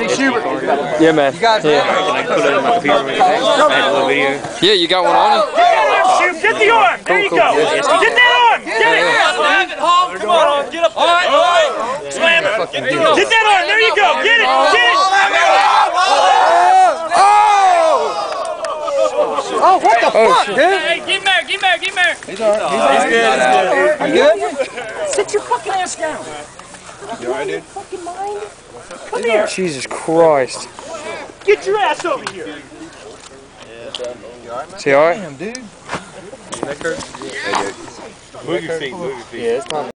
Eddie Schubert. Yeah, man. You guys yeah. Can I put it in my computer when I had a little video? Yeah, you got one on you? Get the arm! There you go! Get that arm! Get it! Come on, get up there. Slam it! Get that arm! There you go! Get it! Get it! Oh, what the fuck, dude? Hey, get him there, get him there, get him there. He's good. You good? Sit your fucking ass down! You alright, dude? Fucking mind? Come here! Jesus Christ. Get your ass over here! Is he alright? Damn, dude. Move your feet, move your feet. Yeah, it's not.